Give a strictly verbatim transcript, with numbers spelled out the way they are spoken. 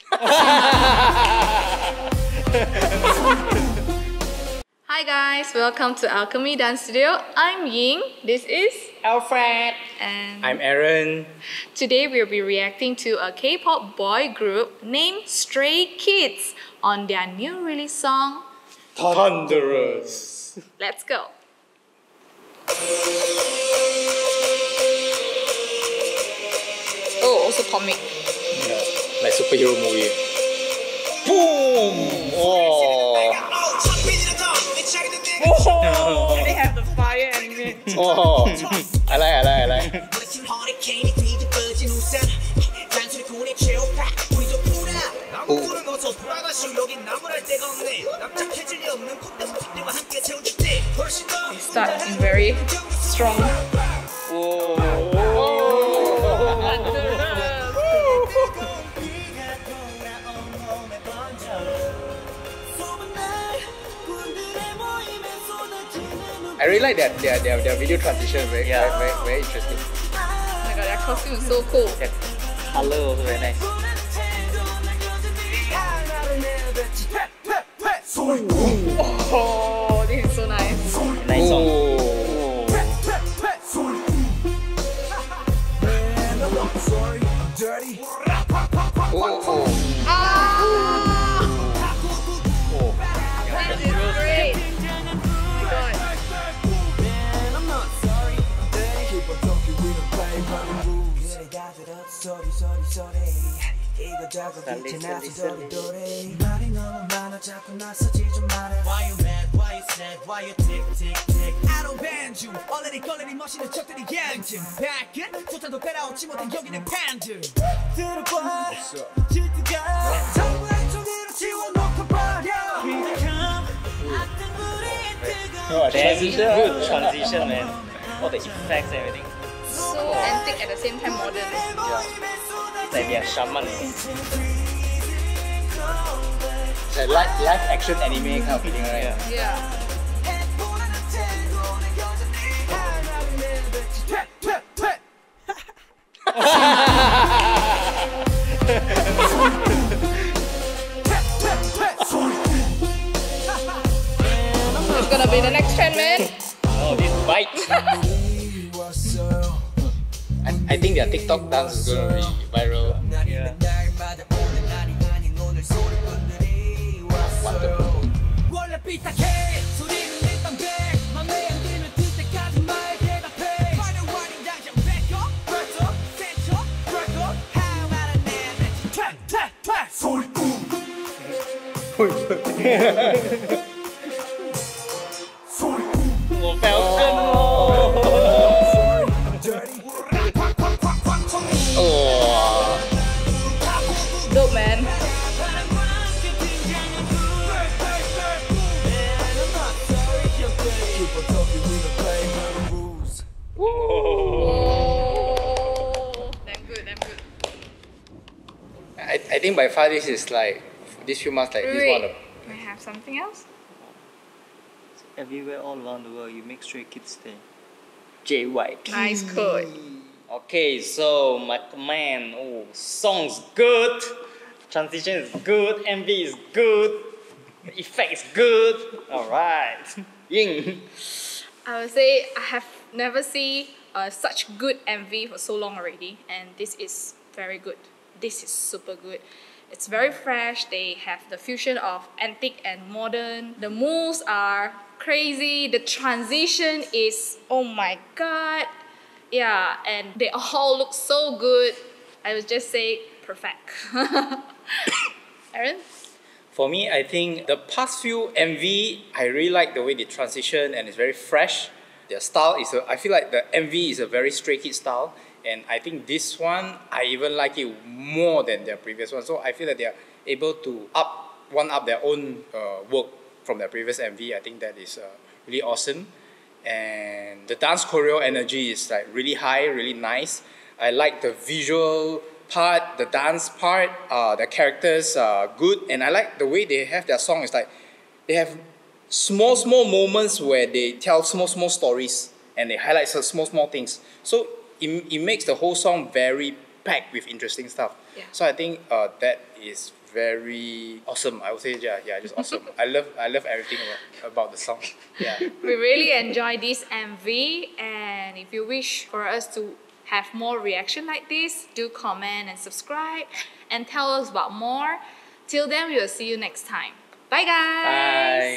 Hi guys, welcome to Alchemy Dance Studio. I'm Ying. This is Alfred. and I'm Aaron. today we'll be reacting to a K-pop boy group named Stray Kids on their new release song. Thunderous. Let's go. Oh, also comic. Yeah, like superhero movie. Boom! Oh. Oh, they have the fire anime. Oh. I like, I like, I like. They start in very strong. I really like that their, their, their video transition, very, Yeah. very, very, very interesting. Oh my god, their costume is so cool. That color also very nice. Oh, this is so nice. Nice song. Oh. Oh, oh. Ah! Oh. This is great. Oh my god. Listen, listen. Why you mad? Why you sad? Why you tick tick tick? I don't ban you. 얼레리 걸레리 멋있는 척들이 양심. 밖은 조차도 빼라오지 못한 여기는 팬들. 들어봐. 질투가 전부 한쪽으로 지워놓고 버려. Oh, That's transition. good transition, man. All the effects, everything. So antique at the same time modern. It's like they are shaman. It's like live, live action anime kind of feeling, right? Yeah. Yeah. It's gonna be the next trend, man. Oh, this bite. I, I think their TikTok dance is gonna be viral. Yeah. 원래 삐딱해 소리는 일단 돼 맘에 안 들면 그때까지 말 대답해 화려하니 당장 back up back up set up break up how about a man that tap tap tap 소리꿈 Oh, Falcon. Oh. Dope, man. Oh, damn good, damn good. I, I think by far this is like, this few months like this Wait, one of do I have something else? Everywhere, all around the world, you make Stray Kids stay. J Y P. Nice code. Okay, so my man, oh, song's good, transition is good, M V is good, the effect is good. All right, Ying. I would say I have never seen uh, such good M V for so long already, and this is very good. This is super good. It's very fresh. They have the fusion of antique and modern. The moves are crazy. The transition is, oh my god. Yeah, and they all look so good. I would just say perfect. Aaron? For me, I think the past few M V, I really like the way they transition and it's very fresh. Their style is, a, I feel like the M V is a very Stray Kids style. And I think this one, I even like it more than their previous one. So I feel that they are able to up, one up their own uh, work from their previous M V. I think that is uh, really awesome. And the dance choreo energy is like really high, really nice. I like the visual part, the dance part, uh, the characters are good. And I like the way they have their song. It's like they have small, small moments where they tell small, small stories and they highlight some small, small things. So it, it makes the whole song very packed with interesting stuff. Yeah. So I think uh, that is very awesome. I would say yeah, yeah, just awesome. I love I love everything about, about the song. Yeah. We really enjoy this M V, and if you wish for us to have more reaction like this, do comment and subscribe and tell us about more. Till then, we will see you next time. Bye guys! Bye.